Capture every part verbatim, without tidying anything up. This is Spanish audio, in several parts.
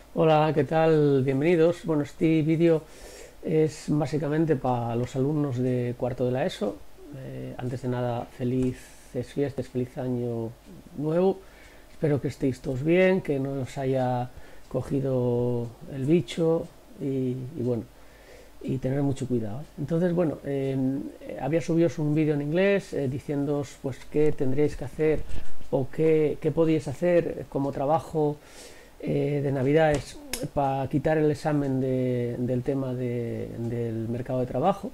Hola, ¿qué tal? Bienvenidos. Bueno, este vídeo es básicamente para los alumnos de cuarto de la ESO. Eh, antes de nada, felices fiestas, feliz año nuevo. Espero que estéis todos bien, que no os haya cogido el bicho y, y bueno, y tener mucho cuidado. ¿eh? Entonces, bueno, eh, había subido un vídeo en inglés eh, diciéndoos pues qué tendríais que hacer o qué, qué podíais hacer como trabajo eh, de Navidades para quitar el examen de, del tema de, del mercado de trabajo.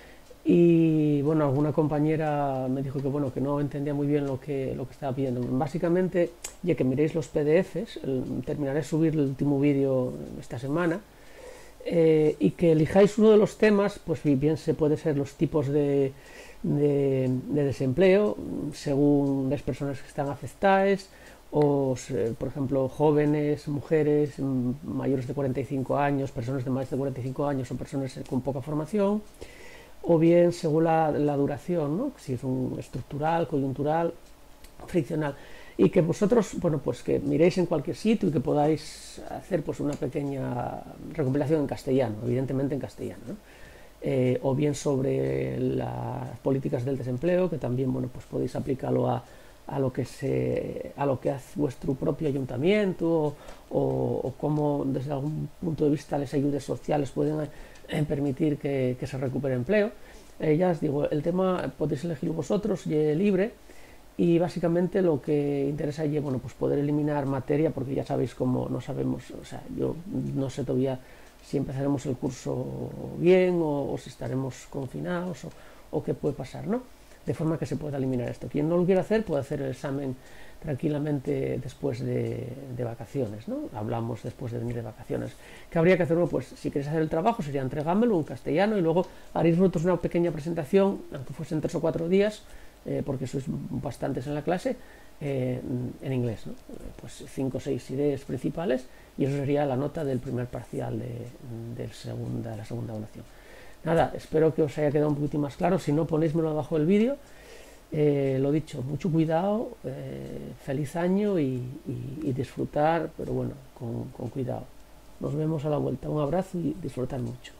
Y bueno, alguna compañera me dijo que bueno, que no entendía muy bien lo que, lo que estaba pidiendo. Básicamente, ya que miréis los P D Fs, el, terminaré de subir el último vídeo esta semana, eh, y que elijáis uno de los temas, pues bien se puede ser los tipos de, de, de desempleo, según las personas que están afectadas, o por ejemplo jóvenes, mujeres mayores de cuarenta y cinco años, personas de más de cuarenta y cinco años o personas con poca formación, o bien según la, la duración, ¿no? Si es un estructural, coyuntural, friccional, y que vosotros, bueno, pues que miréis en cualquier sitio y que podáis hacer pues una pequeña recopilación en castellano, evidentemente en castellano, ¿no? Eh, o bien sobre las políticas del desempleo, que también, bueno, pues podéis aplicarlo a, a lo que se a lo que hace vuestro propio ayuntamiento, o, o, o cómo desde algún punto de vista las ayudas sociales pueden eh, permitir que, que se recupere empleo. Eh, ya os digo, el tema podéis elegir vosotros y es libre, y básicamente lo que interesa allí, bueno, pues poder eliminar materia, porque ya sabéis cómo no sabemos, o sea, yo no sé todavía si empezaremos el curso bien o, o si estaremos confinados o, o qué puede pasar, ¿no? De forma que se pueda eliminar esto. Quien no lo quiera hacer puede hacer el examen tranquilamente después de, de vacaciones, ¿no? Hablamos después de venir de vacaciones. ¿Qué habría que hacer? Bueno, pues si queréis hacer el trabajo sería entregármelo en castellano y luego haréis vosotros una pequeña presentación, aunque fuesen tres o cuatro días, eh, porque sois bastantes en la clase, eh, en inglés, ¿no? Pues cinco o seis ideas principales, y eso sería la nota del primer parcial de, de, segunda, de la segunda evaluación. Nada, espero que os haya quedado un poquito más claro. Si no, ponéismelo abajo del vídeo. Eh, lo dicho, mucho cuidado, eh, feliz año y, y, y disfrutar, pero bueno, con, con cuidado. Nos vemos a la vuelta. Un abrazo y disfrutar mucho.